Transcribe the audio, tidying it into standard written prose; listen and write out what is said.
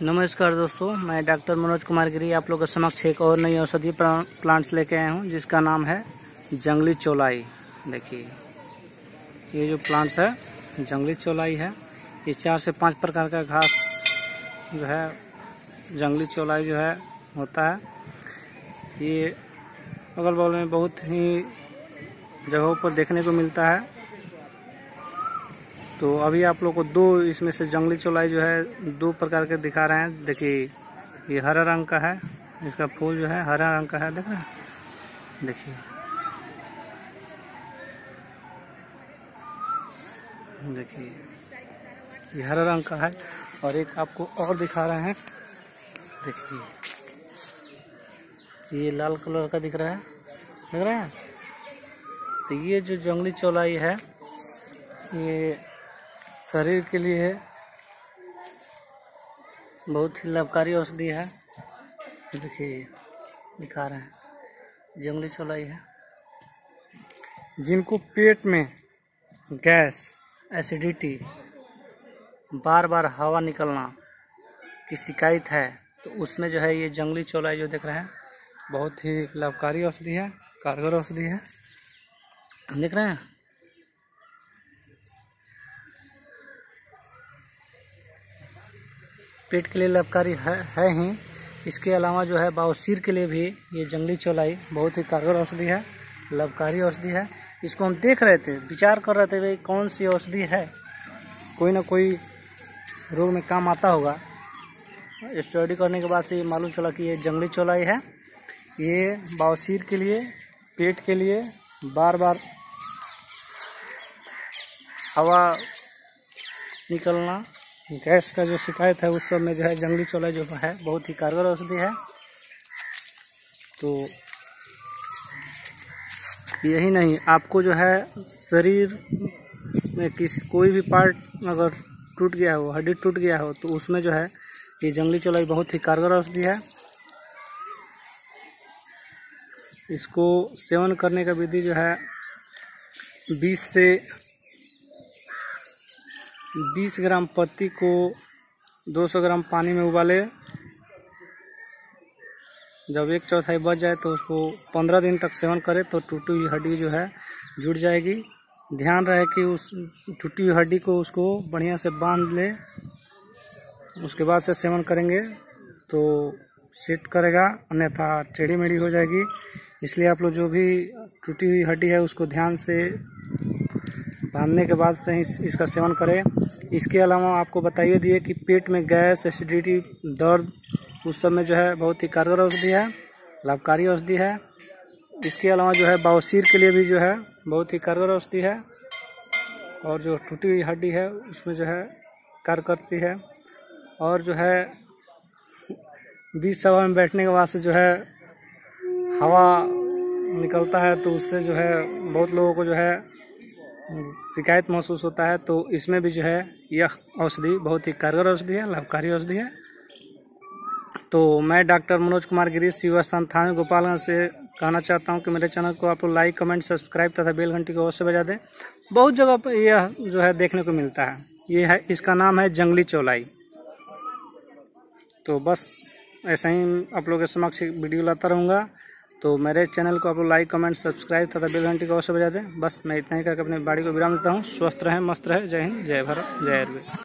नमस्कार दोस्तों, मैं डॉक्टर मनोज कुमार गिरी आप लोगों के समक्ष एक और नई औषधीय प्लांट्स लेके आया हूं, जिसका नाम है जंगली चौलाई। देखिए, ये जो प्लांट्स है जंगली चौलाई है। ये 4 से 5 प्रकार का घास जो है जंगली चौलाई जो है होता है। ये अगल बगल में बहुत ही जगहों पर देखने को मिलता है। तो अभी आप लोग को 2 इसमें से जंगली चौलाई जो है 2 प्रकार के दिखा रहे हैं। देखिए, ये हरा रंग का है, इसका फूल जो है हरा रंग का है। देख रहे हैं, देखिए देखिए ये हरा रंग का है। और एक आपको और दिखा रहे हैं, देखिए ये लाल कलर का दिख रहा है, देख रहे हैं। तो ये जो जंगली चौलाई है ये शरीर के लिए बहुत ही लाभकारी औषधि है। देखिए दिखा रहे हैं, जंगली चौलाई है। जिनको पेट में गैस, एसिडिटी, बार बार हवा निकलना की शिकायत है, तो उसमें जो है ये जंगली चौलाई जो देख रहे हैं बहुत ही लाभकारी औषधि है, कारगर औषधि है। देख रहे हैं, पेट के लिए लाभकारी है ही। इसके अलावा जो है बवासीर के लिए भी ये जंगली चौलाई बहुत ही कारगर औषधि है, लाभकारी औषधि है। इसको हम देख रहे थे, विचार कर रहे थे भाई कौन सी औषधि है, कोई ना कोई रोग में काम आता होगा। स्टडी करने के बाद से ये मालूम चला कि ये जंगली चौलाई है। ये बवासीर के लिए, पेट के लिए, बार बार हवा निकलना, गैस का जो शिकायत है उस सब में जो है जंगली चौलाई जो है बहुत ही कारगर औषधि है। तो यही नहीं, आपको जो है शरीर में कोई भी पार्ट अगर टूट गया हो, हड्डी टूट गया हो, तो उसमें जो है ये जंगली चौलाई बहुत ही कारगर औषधि है। इसको सेवन करने का विधि जो है 20 से 20 ग्राम पत्ती को 200 ग्राम पानी में उबाले। जब 1/4 बच जाए तो उसको 15 दिन तक सेवन करें तो टूटी हुई हड्डी जो है जुड़ जाएगी। ध्यान रहे कि उस टूटी हुई हड्डी को उसको बढ़िया से बांध ले, उसके बाद से सेवन करेंगे तो सेट करेगा, अन्यथा टेढ़ी मेढ़ी हो जाएगी। इसलिए आप लोग जो भी टूटी हुई हड्डी है उसको ध्यान से बांधने के बाद से इसका सेवन करें। इसके अलावा आपको बताइए दिए कि पेट में गैस, एसिडिटी, दर्द, उस सब में जो है बहुत ही कारगर औषधि है, लाभकारी औषधि है। इसके अलावा जो है बवासीर के लिए भी जो है बहुत ही कारगर औषधि है। और जो टूटी हुई हड्डी है उसमें जो है कार्य करती है। और जो है 20 सभा में बैठने के बाद से जो है हवा निकलता है, तो उससे जो है बहुत लोगों को जो है शिकायत महसूस होता है। तो इसमें भी जो है यह औषधि बहुत ही कारगर औषधि है, लाभकारी औषधि है। तो मैं डॉक्टर मनोज कुमार गिरी, शिव स्थान थाना गोपालगंज से कहना चाहता हूं कि मेरे चैनल को आप लोग लाइक, कमेंट, सब्सक्राइब तथा बेल घंटी को अवश्य बजा दें। बहुत जगह पर यह जो है देखने को मिलता है। ये है, इसका नाम है जंगली चौलाई। तो बस ऐसा ही आप लोगों के समक्ष वीडियो लाता रहूँगा। तो मेरे चैनल को आप लोग लाइक, कमेंट, सब्सक्राइब तथा बेल घंटी को अवश्य बजा दें। बस मैं इतना ही करके अपनी बाड़ी को विराम देता हूँ। स्वस्थ रहें, मस्त रहें। जय हिंद, जय भारत, जय आयुर्वेद।